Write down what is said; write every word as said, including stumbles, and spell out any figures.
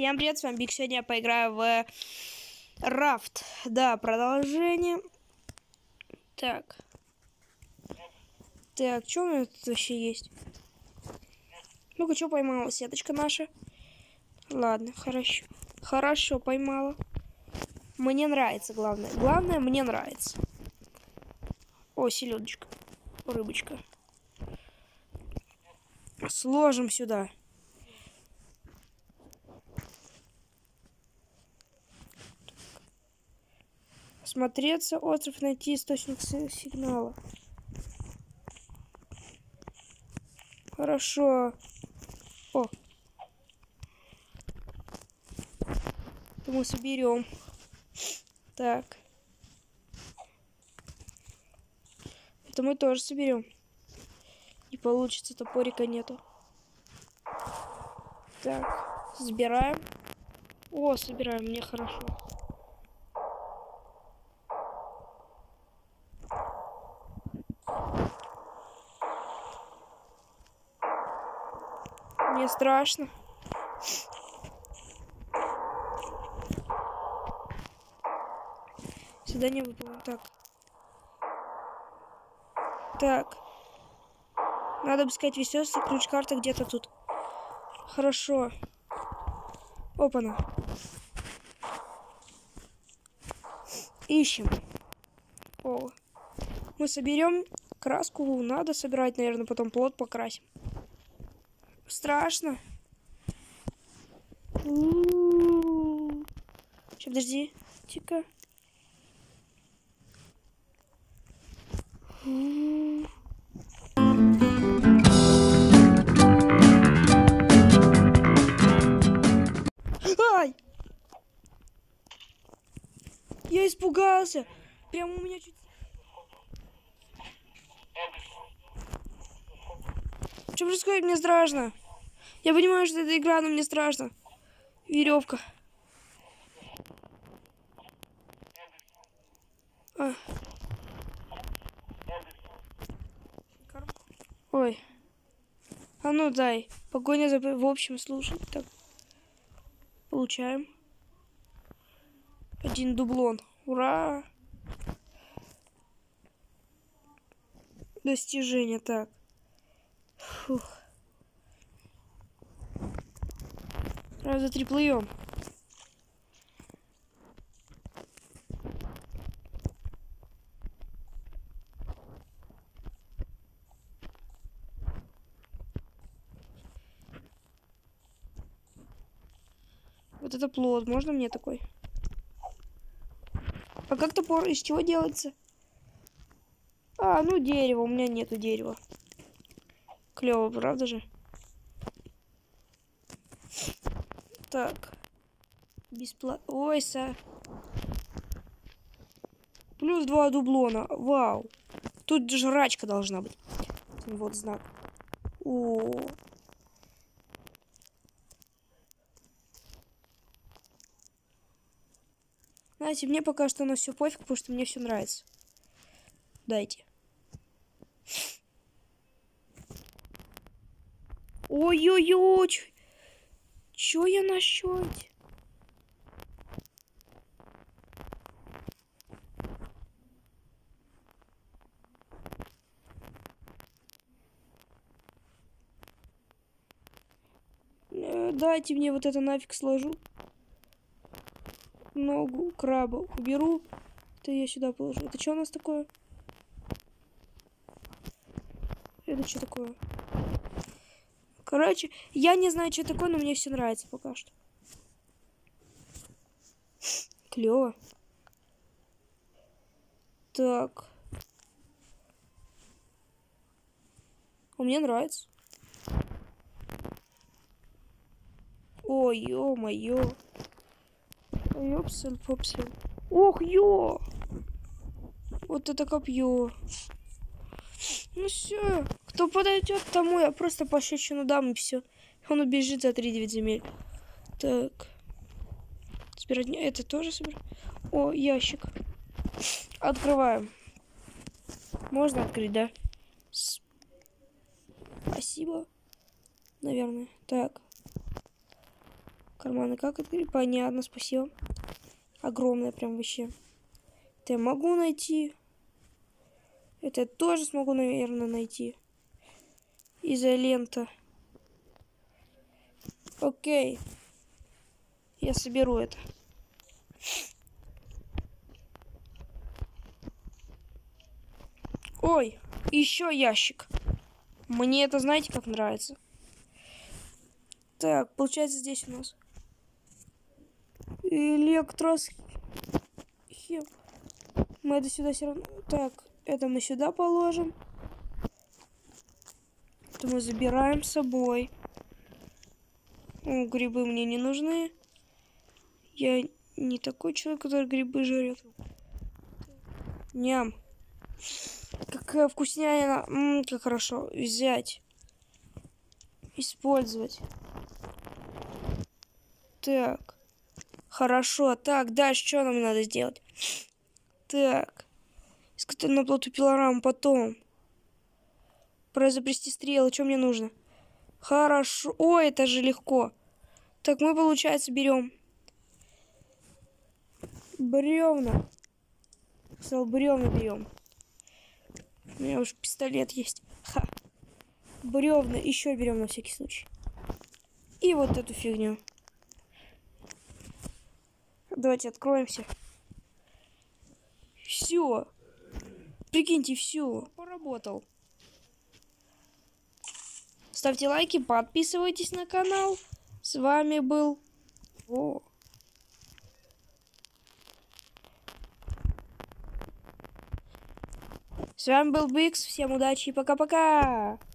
Всем привет, с вами Биг. Сегодня я поиграю в Рафт. Да, продолжение. Так. Так, что у меня тут вообще есть? Ну-ка, что поймала сеточка наша? Ладно, хорошо. Хорошо поймала. Мне нравится, главное. Главное, мне нравится. О, селедочка. Рыбочка. Сложим сюда. Смотреться остров, найти источник сигнала. Хорошо. О. Это мы соберем. Так. Это мы тоже соберем. Не получится, топорика нету. Так. Собираем. О, собираем, мне хорошо. Мне страшно. Задание выполнено. Так. Так. Надо обыскать весёлки. Ключ-карта где-то тут. Хорошо. Опа-на. Ищем. О. Мы соберем краску. Надо собирать, наверное, потом плод покрасим. Страшно. Сейчас, подожди. Тихо. Ай! Я испугался. Прямо у меня чуть... Что происходит? Мне страшно. Я понимаю, что это игра, но мне страшно. Веревка. А. Ой. А ну дай. Погоня за... В общем, слушай. Так. Получаем. Один дублон. Ура! Достижение. Так. Фух. Раз, два, три, плывем. Вот это плод. Можно мне такой? А как топор из чего делается? А, ну дерево. У меня нету дерева. Клево, правда же? Так. Бесплатно. Ой, са. Плюс два дублона. Вау. Тут жрачка должна быть. Вот знак. О. Знаете, мне пока что на все пофиг, потому что мне все нравится. Дайте. Ой-ой-ой. Чё я на счете? Дайте мне вот это нафиг сложу. Ногу краба уберу. Это я сюда положу. Это что у нас такое? Это что такое? Короче, я не знаю, что такое, но мне все нравится пока что. Клево. Так. А мне нравится. Ой, ё-моё. Ёпсель-попсель. Ох, ё! Вот это копье. Ну все. Кто подойдет, тому я просто пощечину дам и все. Он убежит за три девять земель. Так. Собирать. Это тоже собирать. О, ящик. Открываем. Можно открыть, да? Спасибо. Наверное. Так. Карманы как открыть? Понятно, спасибо. Огромное прям вообще. Это я могу найти. Это я тоже смогу, наверное, найти. Изолента. Окей. Я соберу это. Ой, еще ящик. Мне это, знаете, как нравится. Так, получается, здесь у нас электросхем. Мы это сюда все равно... Так, это мы сюда положим. Это мы забираем с собой. О, грибы мне не нужны. Я не такой человек, который грибы жрет. Ням. Какая вкуснятина. Ммм, как хорошо. Взять. Использовать. Так. Хорошо. Так, дальше что нам надо сделать? Так. Искать на плоту пилораму потом. Произобрести стрелы. Что мне нужно? Хорошо. Ой, это же легко. Так, мы, получается, берем бревна. Сказал, бревна берем. У меня уже пистолет есть. Ха. Бревна еще берем на всякий случай. И вот эту фигню. Давайте откроемся. Все. Прикиньте, все. Поработал. Ставьте лайки, подписывайтесь на канал. С вами был... О. С вами был Бикс. Всем удачи и пока-пока.